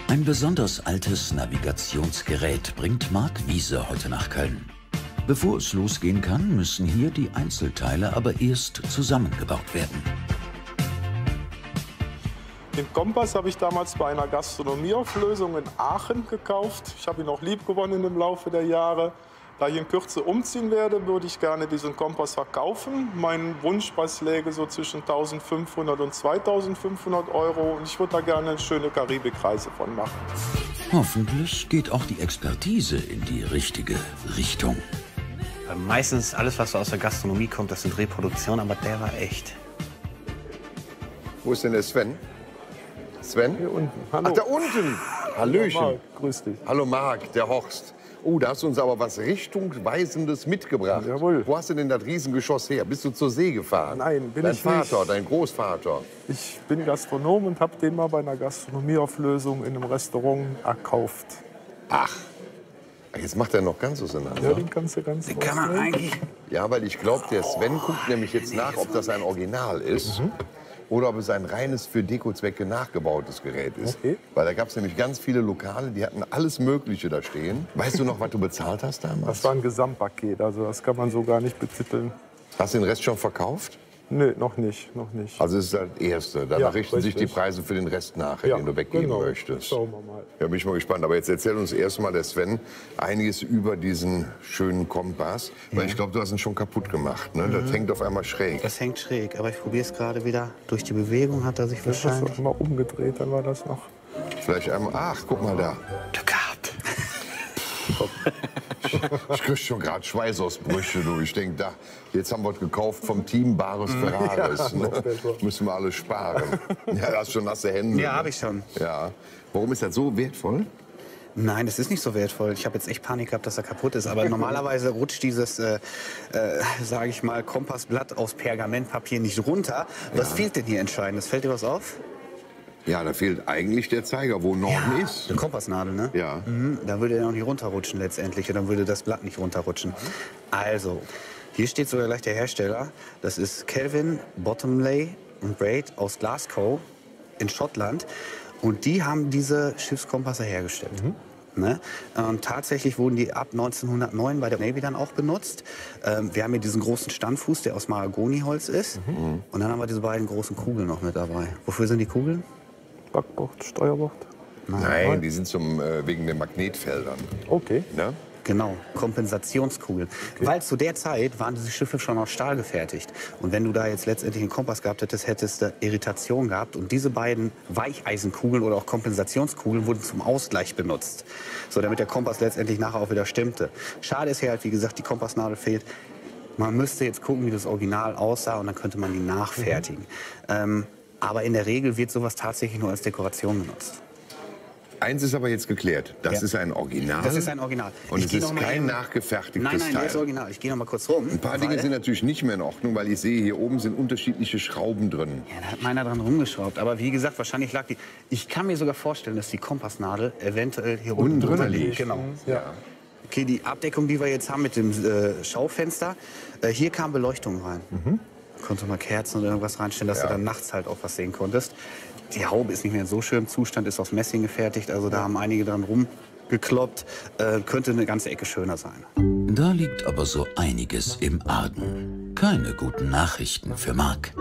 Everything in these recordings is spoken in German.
Ein besonders altes Navigationsgerät bringt Marc Wiese heute nach Köln. Bevor es losgehen kann, müssen hier die Einzelteile aber erst zusammengebaut werden. Den Kompass habe ich damals bei einer Gastronomieauflösung in Aachen gekauft. Ich habe ihn auch lieb gewonnen im Laufe der Jahre. Da ich in Kürze umziehen werde, würde ich gerne diesen Kompass verkaufen. Mein Wunschpreis läge so zwischen 1.500 und 2.500 Euro. Und ich würde da gerne schöne Karibikreise von machen. Hoffentlich geht auch die Expertise in die richtige Richtung. Meistens alles, was so aus der Gastronomie kommt, das sind Reproduktionen, aber der war echt. Wo ist denn der Sven? Sven? Hier unten. Hallo. Ach, da unten. Hallöchen. Hallo, Marc. Grüß dich. Hallo Marc, der Horst. Oh, da hast du uns aber was Richtungweisendes mitgebracht. Jawohl. Wo hast du denn das Riesengeschoss her? Bist du zur See gefahren? Nein, bin dein ich Vater, nicht. dein Großvater. Ich bin Gastronom und habe den mal bei einer Gastronomieauflösung in einem Restaurant erkauft. Ach, jetzt macht er noch ganz auseinander. Ja, den kannst du ganz Kann man rausnehmen. eigentlich... Ja, weil ich glaube, der Sven guckt nämlich jetzt nach, ob das ein Original ist. Oder ob es ein reines für Dekozwecke nachgebautes Gerät ist. Okay. Weil da gab es nämlich ganz viele Lokale, die hatten alles Mögliche da stehen. Weißt du noch, was du bezahlt hast damals? Das war ein Gesamtpaket, also das kann man so gar nicht betiteln. Hast du den Rest schon verkauft? Nee, noch nicht, noch nicht. Also es ist das Erste. Danach Ja, richten sich die richtig. Preise für den Rest nach, Ja, den du weggeben genau. möchtest. Schauen wir mal. Ja, bin ich mal gespannt. Aber jetzt erzähl uns erst mal, der Sven, einiges über diesen schönen Kompass. Weil ich glaube, du hast ihn schon kaputt gemacht. Ne? Das hängt auf einmal schräg. Das hängt schräg, aber ich probiere es gerade wieder. Durch die Bewegung hat er sich Das wahrscheinlich... mal umgedreht, dann war das noch. Vielleicht einmal, ach, guck mal da. Glück gehabt. Ich krieg schon gerade Schweißausbrüche, du. Ich denke, da, jetzt haben wir es gekauft vom Team Bares Ferraris. Ne? Müssen wir alles sparen. Ja, hast schon nasse Hände. Ja, habe ich schon. Ja. Warum ist das so wertvoll? Nein, das ist nicht so wertvoll. Ich habe jetzt echt Panik gehabt, dass er kaputt ist. Aber normalerweise rutscht dieses, sage ich mal, Kompassblatt aus Pergamentpapier nicht runter. Was fehlt denn hier Entscheidendes? Fällt dir was auf? Ja, da fehlt eigentlich der Zeiger, wo Norden ist. Die Kompassnadel, ne? Ja. Da würde er noch nicht runterrutschen letztendlich. Und dann würde das Blatt nicht runterrutschen. Also, hier steht sogar gleich der Hersteller. Das ist Kelvin Bottomley und Braid aus Glasgow in Schottland. Und die haben diese Schiffskompasse hergestellt. Ne? Tatsächlich wurden die ab 1909 bei der Navy dann auch benutzt. Wir haben hier diesen großen Standfuß, der aus Mahagoniholz ist. Und dann haben wir diese beiden großen Kugeln noch mit dabei. Wofür sind die Kugeln? Backbord, Steuerbord. Nein, die sind wegen den Magnetfeldern. Okay. Ne? Genau, Kompensationskugeln. Weil zu der Zeit waren diese Schiffe schon aus Stahl gefertigt. Und wenn du da jetzt letztendlich einen Kompass gehabt hättest, hättest du Irritation gehabt. Und diese beiden Weicheisenkugeln oder auch Kompensationskugeln wurden zum Ausgleich benutzt. So, damit der Kompass letztendlich nachher auch wieder stimmte. Schade ist hier halt, wie gesagt, die Kompassnadel fehlt. Man müsste jetzt gucken, wie das Original aussah und dann könnte man die nachfertigen. Aber in der Regel wird sowas tatsächlich nur als Dekoration benutzt. Eins ist aber jetzt geklärt. Das Ja. ist ein Original. Das ist ein Original. Und Ich es geh ist noch mal kein eben- nachgefertigtes Nein, Teil. der ist original. Ich gehe noch mal kurz rum. Ein paar Dinge sind natürlich nicht mehr in Ordnung, weil ich sehe, hier oben sind unterschiedliche Schrauben drin. Ja, da hat meiner dran rumgeschraubt. Aber wie gesagt, wahrscheinlich lag die... Ich kann mir sogar vorstellen, dass die Kompassnadel eventuell hier unten drunter liegt. Genau. Ja. Okay, die Abdeckung, die wir jetzt haben mit dem Schaufenster, hier kam Beleuchtung rein. Konnte mal Kerzen oder irgendwas reinstellen, dass du dann nachts halt auch was sehen konntest. Die Haube ist nicht mehr in so schönem Zustand, ist aus Messing gefertigt. Also da haben einige dran rumgekloppt. Könnte eine ganze Ecke schöner sein. Da liegt aber so einiges im Argen. Keine guten Nachrichten für Marc.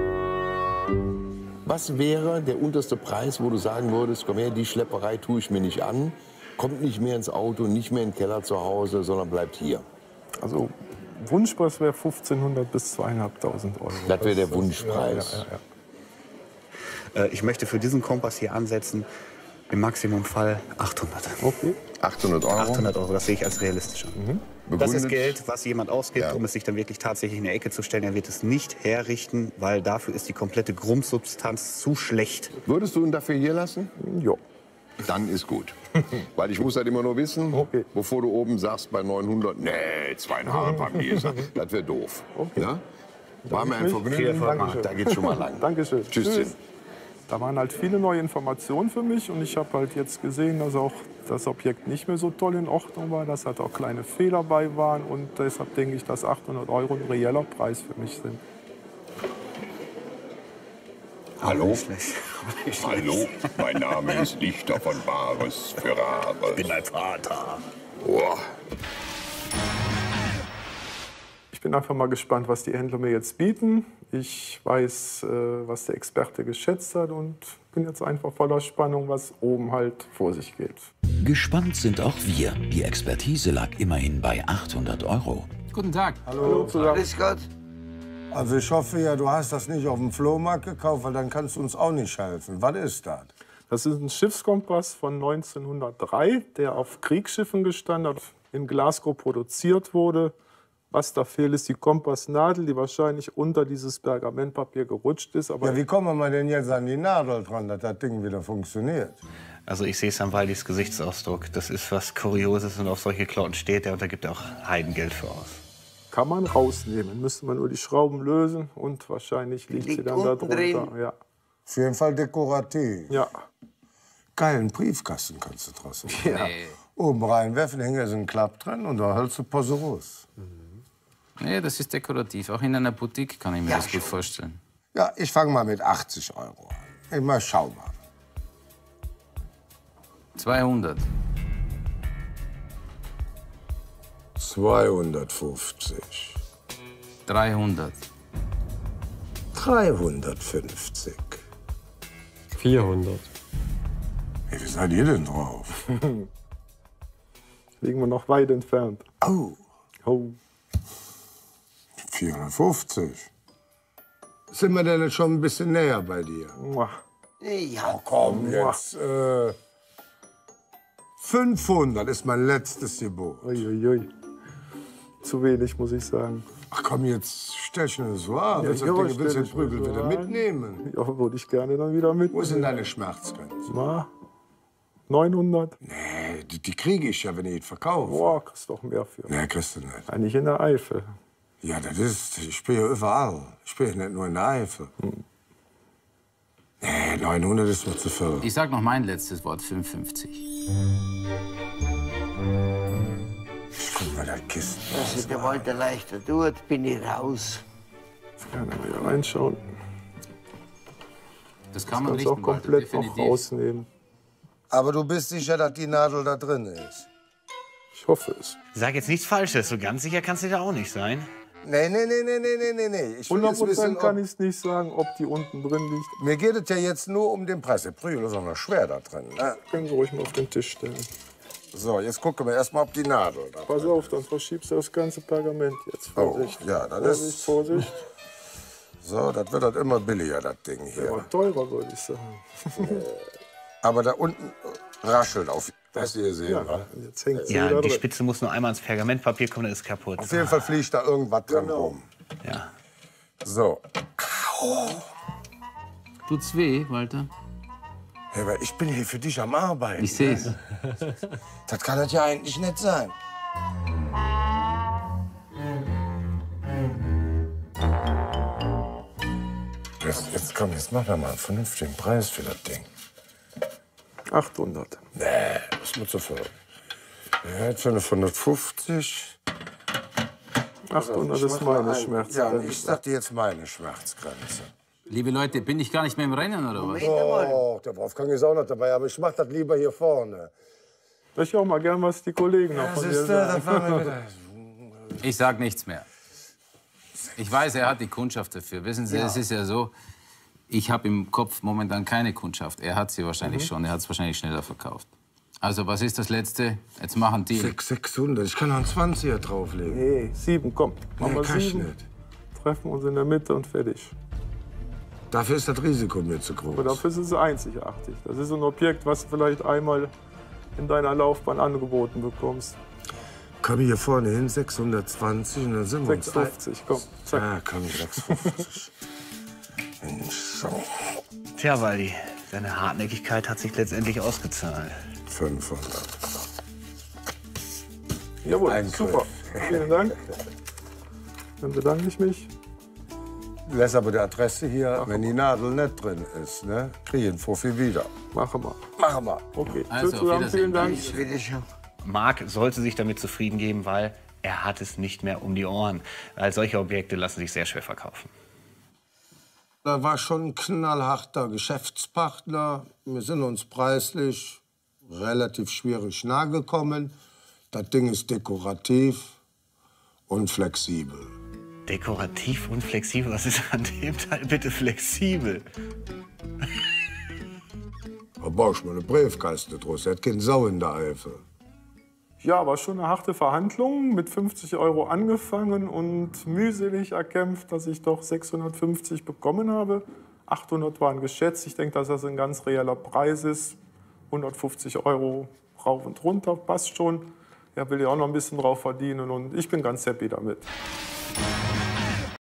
Was wäre der unterste Preis, wo du sagen würdest, komm her, die Schlepperei tue ich mir nicht an, kommt nicht mehr ins Auto, nicht mehr in den Keller zu Hause, sondern bleibt hier? Also Wunschpreis wäre 1.500 bis 2.500 Euro. Das wäre der Wunschpreis. Ja. Ich möchte für diesen Kompass hier ansetzen, im Maximumfall 800. Okay. 800 Euro? 800 Euro, das sehe ich als realistisch an. Das ist Begründet? Geld, was jemand ausgibt, Ja. um es sich dann wirklich tatsächlich in der Ecke zu stellen. Er wird es nicht herrichten, weil dafür ist die komplette Grundsubstanz zu schlecht. Würdest du ihn dafür hier lassen? Ja. Dann ist gut. Weil ich muss halt immer nur wissen, Okay. bevor du oben sagst bei 900, nee, 2,5 haben die gesagt. Das wäre doof. Okay. Ja? War mir ein Viel Vergnügen. Erfolg, Dankeschön. Da geht's schon mal lang. Dankeschön. Tschüsschen. Da waren halt viele neue Informationen für mich und ich habe halt jetzt gesehen, dass auch das Objekt nicht mehr so toll in Ordnung war, dass halt auch kleine Fehler bei waren und deshalb denke ich, dass 800 Euro ein reeller Preis für mich sind. Hallo? Nicht schlecht. Hallo, mein Name ist Dichter von Bares für Rares. Ich bin dein Vater. Oh. Ich bin einfach mal gespannt, was die Händler mir jetzt bieten. Ich weiß, was der Experte geschätzt hat und bin jetzt einfach voller Spannung, was oben halt vor sich geht. Gespannt sind auch wir. Die Expertise lag immerhin bei 800 €. Guten Tag. Hallo zusammen. Grüß Gott. Also ich hoffe ja, du hast das nicht auf dem Flohmarkt gekauft, weil dann kannst du uns auch nicht helfen. Was ist das? Das ist ein Schiffskompass von 1903, der auf Kriegsschiffen gestanden hat, in Glasgow produziert wurde. Was da fehlt, ist die Kompassnadel, die wahrscheinlich unter dieses Pergamentpapier gerutscht ist. Aber Ja, wie kommen wir denn jetzt an die Nadel dran, dass das Ding wieder funktioniert? Also ich sehe es am Waldis Gesichtsausdruck. Das ist was Kurioses und auf solche Klamotten steht er und da gibt er auch Heidengeld für aus. kann man rausnehmen. Müsste man nur die Schrauben lösen und wahrscheinlich liegt sie dann da drunter. drin. Ja. Auf jeden Fall dekorativ. Ja. Geilen Briefkasten kannst du draußen. Ja. Oben reinwerfen, hängt so ein Klapp drin und da hältst du Posse raus. Nee, das ist dekorativ. Auch in einer Boutique kann ich mir Ja, das gut vorstellen. Ja, ich fange mal mit 80 € an. Ich mal schau mal. 200. 250. 300. 350. 400. Hey, wie seid ihr denn drauf? Liegen wir noch weit entfernt. Oh, Oh. 450. Sind wir denn jetzt schon ein bisschen näher bei dir? Muah. Ja, Komm jetzt. 500 ist mein letztes Gebot. Uiuiui. Zu wenig, muss ich sagen. Ach komm, jetzt stell dich nicht so an. Willst du ja, den stell dich Prügel nicht so wieder an. mitnehmen? Ja, würde ich gerne dann wieder mit. Wo ist denn deine Schmerzgrenze? Na, 900? Nee, die kriege ich ja, wenn ich ihn verkaufe. Boah, kriegst doch mehr für. Nee, kriegst du nicht. Eigentlich in der Eifel. Ja, das ist, ich spiele ja überall. Ich spiele nicht nur in der Eifel. Nee, 900 ist mir zu viel. Ich sag noch mein letztes Wort, 55. Guck mal, das Kisten. dass sich der Walter leichter tut, bin ich raus. Gerne wieder reinschauen. Das kann man Kannst auch richten, Walter, komplett noch definitiv. rausnehmen. Aber du bist sicher, dass die Nadel da drin ist? Ich hoffe es. Sag jetzt nichts Falsches, so ganz sicher kannst du da auch nicht sein. Nee. Ich will jetzt 100% wissen, kann ob, ich es nicht sagen, ob die unten drin liegt. mir geht es ja jetzt nur um den Preis. Der Prügel ist auch noch schwer da drin. Ne? Können Sie ruhig mal auf den Tisch stellen. So, jetzt gucken wir erst mal, ob die Nadel da Pass auf, dann verschiebst du das ganze Pergament jetzt. Vorsicht. Oh, ja, das Vorsicht, ist- Vorsicht. So, das wird halt immer billiger, das Ding hier. Aber teurer, würde ich sagen. Aber da unten raschelt auf. Das ihr sehen, Ja, wa? jetzt hängt sie Ja, wieder die drin. Spitze muss nur einmal ins Pergamentpapier kommen, dann ist es kaputt. Auf jeden Fall fliegt da irgendwas dran rum. Ja. So. Tut's weh, Walter? Hey, aber ich bin hier für dich am Arbeiten. Ich seh's. Das kann das ja eigentlich nicht sein. Jetzt komm, jetzt mach doch mal einen vernünftigen Preis für das Ding. 800. Nee, das ist mir zu viel. Ja, jetzt für eine 150. 800 ist meine Schmerzgrenze. Ja, und ich sag dir jetzt meine Schmerzgrenze. Liebe Leute, bin ich gar nicht mehr im Rennen, oder was? Oh, der Wolfgang ist auch noch dabei, aber ich mach das lieber hier vorne. Ich auch mal gern, was die Kollegen noch von dir sagen. Das war mir wieder. Ich sag nichts mehr. Ich weiß, er hat die Kundschaft dafür. Wissen Sie, es ist ja so, ich habe im Kopf momentan keine Kundschaft. Er hat sie wahrscheinlich schon, er hat es wahrscheinlich schneller verkauft. Also, was ist das Letzte? Jetzt machen die. 600, ich kann noch einen 20er drauflegen. Nee, 7, komm. Machen wir kann ich 7. nicht. Treffen uns in der Mitte und fertig. Dafür ist das Risiko mir zu groß. Und dafür ist es einzigartig. Das ist ein Objekt, was du vielleicht einmal in deiner Laufbahn angeboten bekommst. Komm hier vorne hin, 620 und dann sind wir uns 650, komm. Zack. Ja, komm, 650. Mensch, so, Tja, Waldi, deine Hartnäckigkeit hat sich letztendlich ausgezahlt. 500. Jawohl, Ein super. Vielen Dank. Dann bedanke ich mich. Lass aber die Adresse hier, wenn die Nadel nicht drin ist, ne? Krieg ich einen Fuffi wieder. Machen wir. Machen wir. Okay, Also, tschüss zusammen, auf vielen Dank. Ich will schon. Marc sollte sich damit zufrieden geben, weil er hat es nicht mehr um die Ohren. Weil solche Objekte lassen sich sehr schwer verkaufen. Da war schon ein knallharter Geschäftspartner. Wir sind uns preislich relativ schwierig nahe gekommen. Das Ding ist dekorativ und flexibel. Dekorativ und flexibel? Was ist an dem Teil bitte flexibel? Da brauchst du mal eine Briefkaste draus. Er hat keine Sau in der Eifel. Ja, war schon eine harte Verhandlung. Mit 50 € angefangen und mühselig erkämpft, dass ich doch 650 bekommen habe. 800 waren geschätzt. Ich denke, dass das ein ganz reeller Preis ist. 150 € rauf und runter, passt schon. Er will ja auch noch ein bisschen drauf verdienen und ich bin ganz happy damit.